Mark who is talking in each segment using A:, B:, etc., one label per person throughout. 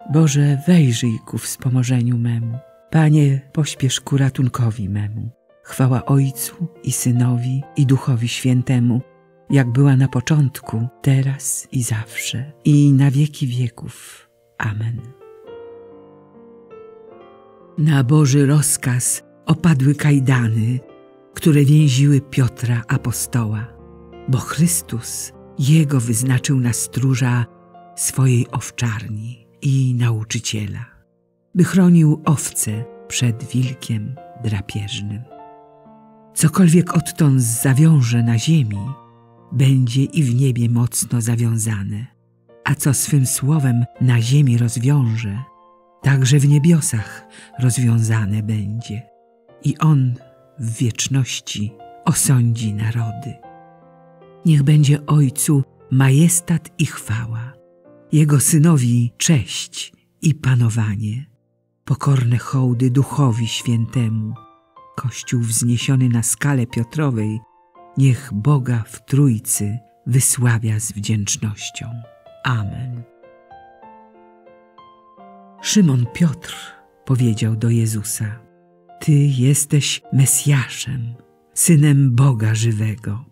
A: Boże, wejrzyj ku wspomożeniu memu. Panie, pośpiesz ku ratunkowi memu. Chwała Ojcu i Synowi, i Duchowi Świętemu, jak była na początku, teraz i zawsze, i na wieki wieków. Amen. Na Boży rozkaz opadły kajdany, które więziły Piotra apostoła, bo Chrystus Jego wyznaczył na stróża swojej owczarni i nauczyciela, by chronił owce przed wilkiem drapieżnym. Cokolwiek odtąd zawiąże na ziemi, będzie i w niebie mocno zawiązane, a co swym słowem na ziemi rozwiąże, także w niebiosach rozwiązane będzie. I On w wieczności osądzi narody. Niech będzie Ojcu majestat i chwała, Jego Synowi cześć i panowanie, pokorne hołdy Duchowi Świętemu. Kościół wzniesiony na skalę Piotrowej niech Boga w Trójcy wysławia z wdzięcznością. Amen. Szymon Piotr powiedział do Jezusa: Ty jesteś Mesjaszem, Synem Boga żywego.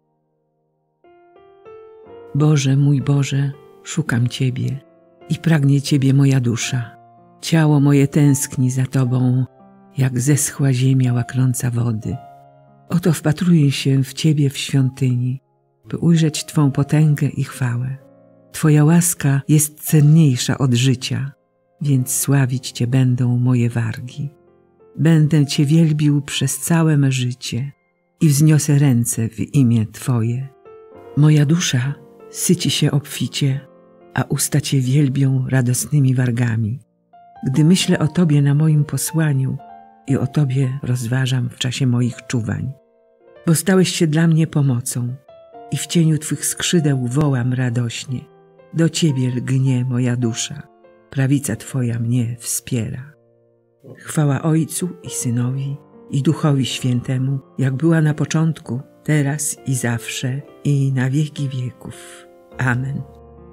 A: Boże, mój Boże, szukam Ciebie i pragnie Ciebie moja dusza. Ciało moje tęskni za Tobą, jak zeschła ziemia łaknąca wody. Oto wpatruję się w Ciebie w świątyni, by ujrzeć Twą potęgę i chwałę. Twoja łaska jest cenniejsza od życia, więc sławić Cię będą moje wargi. Będę Cię wielbił przez całe me życie i wzniosę ręce w imię Twoje. Moja dusza syci się obficie, a usta Cię wielbią radosnymi wargami. Gdy myślę o Tobie na moim posłaniu i o Tobie rozważam w czasie moich czuwań. Bo stałeś się dla mnie pomocą i w cieniu Twych skrzydeł wołam radośnie. Do Ciebie lgnie moja dusza, prawica Twoja mnie wspiera. Chwała Ojcu i Synowi, i Duchowi Świętemu, jak była na początku, teraz i zawsze, i na wieki wieków. Amen.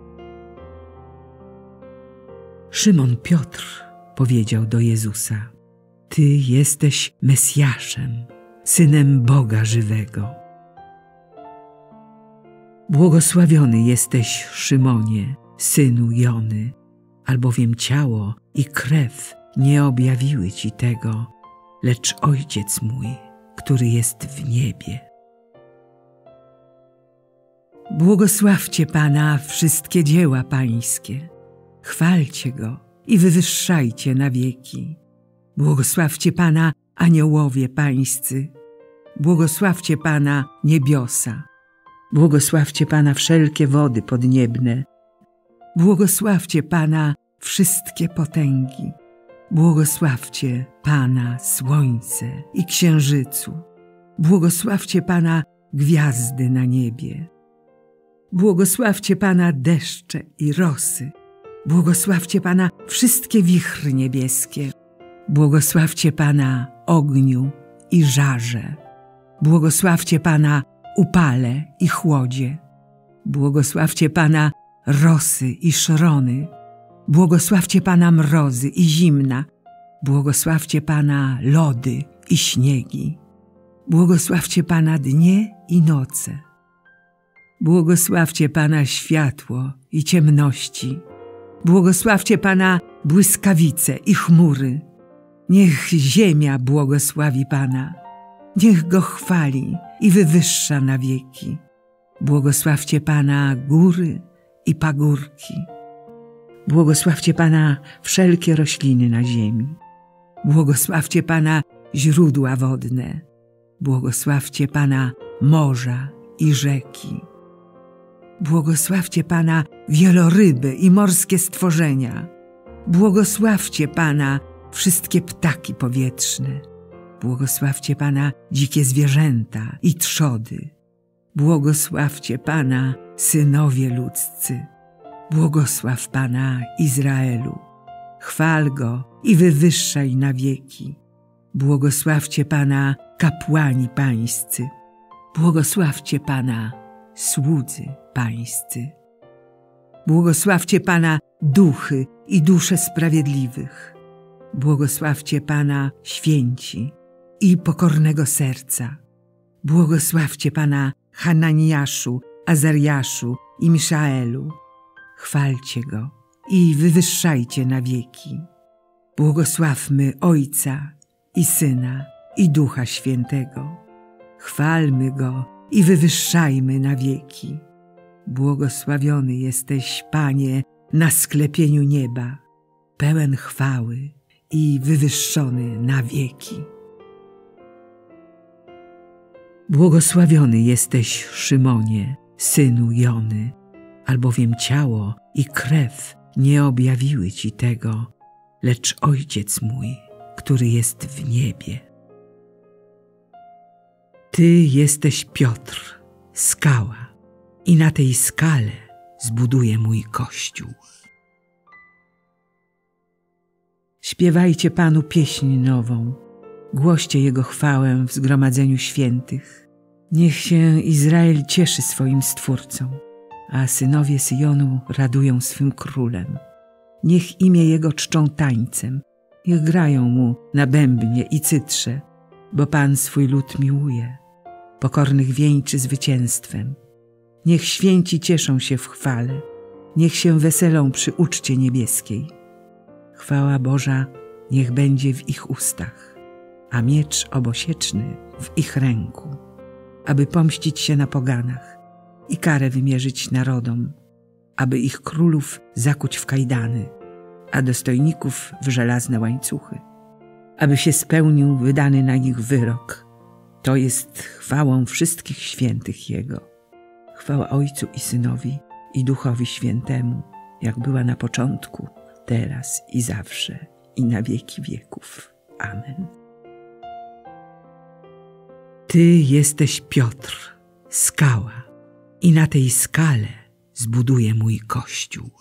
A: Szymon Piotr powiedział do Jezusa: Ty jesteś Mesjaszem, Synem Boga żywego. Błogosławiony jesteś, Szymonie, synu Jony, albowiem ciało i krew nie objawiły Ci tego, lecz Ojciec mój, który jest w niebie. Błogosławcie Pana wszystkie dzieła Pańskie, chwalcie Go i wywyższajcie na wieki. Błogosławcie Pana aniołowie Pańscy, błogosławcie Pana niebiosa, błogosławcie Pana wszelkie wody podniebne, błogosławcie Pana wszystkie potęgi, błogosławcie Pana słońce i księżycu, błogosławcie Pana gwiazdy na niebie, błogosławcie Pana deszcze i rosy, błogosławcie Pana wszystkie wichry niebieskie, błogosławcie Pana ogniu i żarze, błogosławcie Pana upale i chłodzie, błogosławcie Pana rosy i szrony, błogosławcie Pana mrozy i zimna, błogosławcie Pana lody i śniegi, błogosławcie Pana dnie i noce, błogosławcie Pana światło i ciemności, błogosławcie Pana błyskawice i chmury. Niech ziemia błogosławi Pana, niech Go chwali i wywyższa na wieki. Błogosławcie Pana góry i pagórki. Błogosławcie Pana wszelkie rośliny na ziemi. Błogosławcie Pana źródła wodne. Błogosławcie Pana morza i rzeki. Błogosławcie Pana wieloryby i morskie stworzenia. Błogosławcie Pana wszystkie ptaki powietrzne. Błogosławcie Pana dzikie zwierzęta i trzody. Błogosławcie Pana synowie ludzcy. Błogosław Pana Izraelu. Chwal Go i wywyższaj na wieki. Błogosławcie Pana kapłani pańscy. Błogosławcie Pana słudzy pańscy. Błogosławcie Pana duchy i dusze sprawiedliwych. Błogosławcie Pana święci i pokornego serca. Błogosławcie Pana Hananiaszu, Azariaszu i Miszaelu. Chwalcie Go i wywyższajcie na wieki. Błogosławmy Ojca i Syna i Ducha Świętego. Chwalmy Go i wywyższajmy na wieki. Błogosławiony jesteś, Panie, na sklepieniu nieba, pełen chwały i wywyższony na wieki. Błogosławiony jesteś, Szymonie, synu Jony, albowiem ciało i krew nie objawiły ci tego, lecz Ojciec mój, który jest w niebie. Ty jesteś Piotr, skała, i na tej skale zbuduję mój Kościół. Śpiewajcie Panu pieśń nową, głoście Jego chwałę w zgromadzeniu świętych. Niech się Izrael cieszy swoim Stwórcą, a synowie Syjonu radują swym Królem. Niech imię Jego czczą tańcem, niech grają Mu na bębnie i cytrze, bo Pan swój lud miłuje, pokornych wieńczy zwycięstwem. Niech święci cieszą się w chwale, niech się weselą przy uczcie niebieskiej. Chwała Boża niech będzie w ich ustach, a miecz obosieczny w ich ręku, aby pomścić się na poganach i karę wymierzyć narodom, aby ich królów zakuć w kajdany, a dostojników w żelazne łańcuchy, aby się spełnił wydany na nich wyrok. To jest chwałą wszystkich świętych Jego. Chwała Ojcu i Synowi i Duchowi Świętemu, jak była na początku, teraz i zawsze, i na wieki wieków. Amen. Ty jesteś Piotr, skała, i na tej skale zbuduję mój Kościół.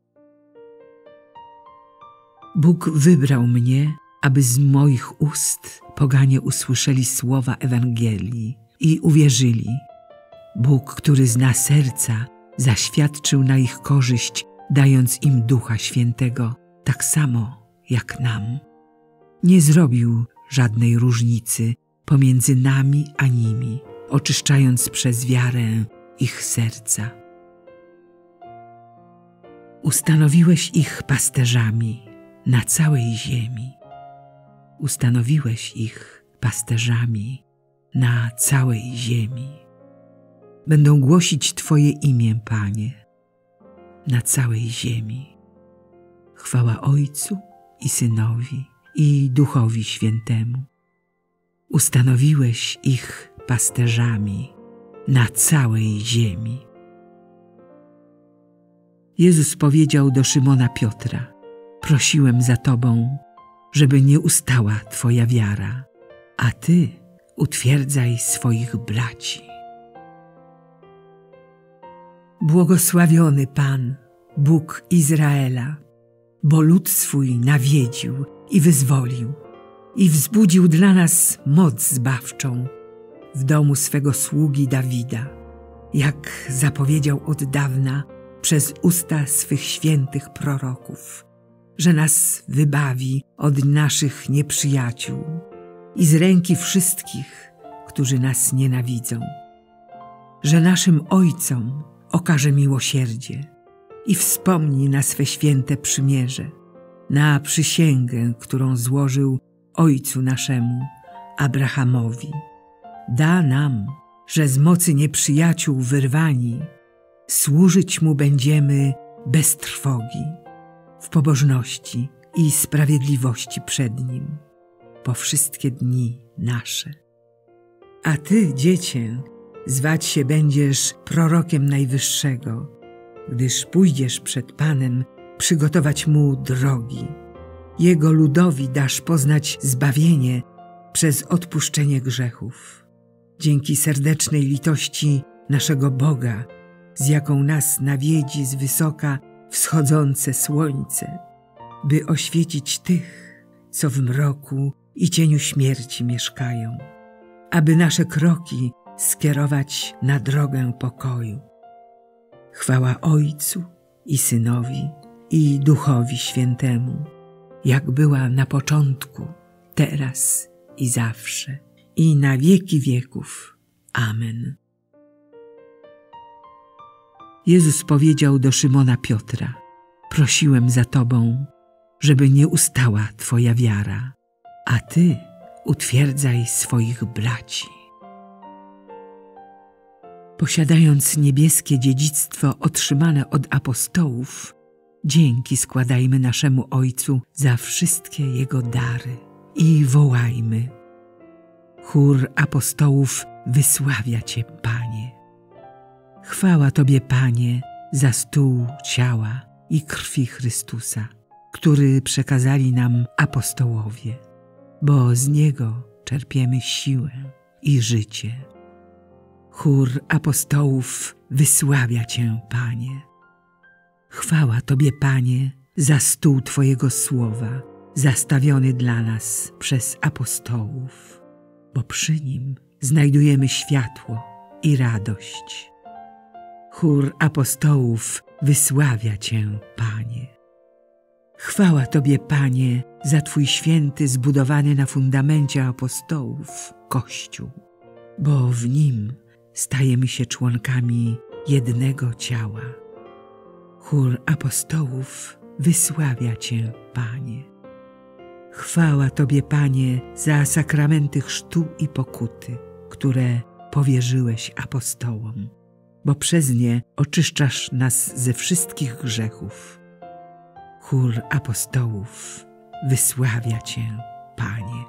A: Bóg wybrał mnie, aby z moich ust poganie usłyszeli słowa Ewangelii i uwierzyli. Bóg, który zna serca, zaświadczył na ich korzyść, dając im Ducha Świętego, tak samo jak nam. Nie zrobił żadnej różnicy pomiędzy nami a nimi, oczyszczając przez wiarę ich serca. Ustanowiłeś ich pasterzami na całej ziemi. Ustanowiłeś ich pasterzami na całej ziemi. Będą głosić Twoje imię, Panie, na całej ziemi. Chwała Ojcu i Synowi i Duchowi Świętemu. Ustanowiłeś ich pasterzami na całej ziemi. Jezus powiedział do Szymona Piotra: prosiłem za Tobą, żeby nie ustała Twoja wiara, a Ty utwierdzaj swoich braci. Błogosławiony Pan, Bóg Izraela, bo lud swój nawiedził i wyzwolił i wzbudził dla nas moc zbawczą w domu swego sługi Dawida, jak zapowiedział od dawna przez usta swych świętych proroków, że nas wybawi od naszych nieprzyjaciół i z ręki wszystkich, którzy nas nienawidzą, że naszym ojcom okaże miłosierdzie i wspomni na swe święte przymierze, na przysięgę, którą złożył ojcu naszemu, Abrahamowi. Da nam, że z mocy nieprzyjaciół wyrwani, służyć Mu będziemy bez trwogi, w pobożności i sprawiedliwości przed Nim, po wszystkie dni nasze. A Ty, dziecię, zwać się będziesz prorokiem Najwyższego, gdyż pójdziesz przed Panem przygotować Mu drogi. Jego ludowi dasz poznać zbawienie przez odpuszczenie grzechów. Dzięki serdecznej litości naszego Boga, z jaką nas nawiedzi z wysoka wschodzące słońce, by oświecić tych, co w mroku i cieniu śmierci mieszkają, aby nasze kroki skierować na drogę pokoju. Chwała Ojcu i Synowi, i Duchowi Świętemu, jak była na początku, teraz i zawsze, i na wieki wieków. Amen. Jezus powiedział do Szymona Piotra: prosiłem za Tobą, żeby nie ustała Twoja wiara, a Ty utwierdzaj swoich braci. Posiadając niebieskie dziedzictwo otrzymane od apostołów, dzięki składajmy naszemu Ojcu za wszystkie Jego dary i wołajmy: chór apostołów wysławia Cię, Panie. Chwała Tobie, Panie, za stół ciała i krwi Chrystusa, który przekazali nam apostołowie, bo z Niego czerpiemy siłę i życie. Chór apostołów wysławia Cię, Panie. Chwała Tobie, Panie, za stół Twojego słowa, zastawiony dla nas przez apostołów, bo przy nim znajdujemy światło i radość. Chór apostołów wysławia Cię, Panie. Chwała Tobie, Panie, za Twój święty, zbudowany na fundamencie apostołów Kościół, bo w nim stajemy się członkami jednego ciała. Chór apostołów wysławia Cię, Panie. Chwała Tobie, Panie, za sakramenty chrztu i pokuty, które powierzyłeś apostołom, bo przez nie oczyszczasz nas ze wszystkich grzechów. Chór apostołów wysławia Cię, Panie.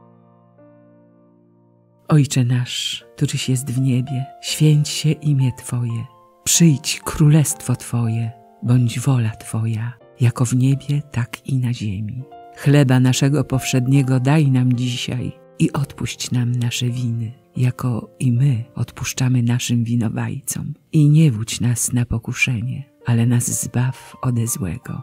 A: Ojcze nasz, któryś jest w niebie, święć się imię Twoje. Przyjdź królestwo Twoje, bądź wola Twoja, jako w niebie, tak i na ziemi. Chleba naszego powszedniego daj nam dzisiaj i odpuść nam nasze winy, jako i my odpuszczamy naszym winowajcom. I nie wódź nas na pokuszenie, ale nas zbaw ode złego.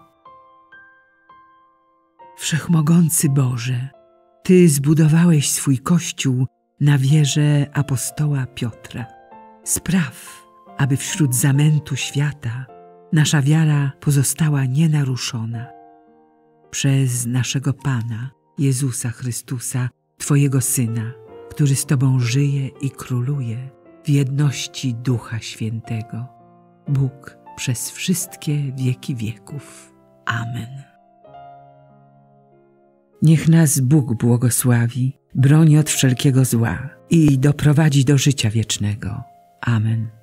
A: Wszechmogący Boże, Ty zbudowałeś swój Kościół na wierze apostoła Piotra. Spraw, aby wśród zamętu świata nasza wiara pozostała nienaruszona. Przez naszego Pana, Jezusa Chrystusa, Twojego Syna, który z Tobą żyje i króluje w jedności Ducha Świętego, Bóg przez wszystkie wieki wieków. Amen. Niech nas Bóg błogosławi, broni od wszelkiego zła i doprowadzi do życia wiecznego. Amen.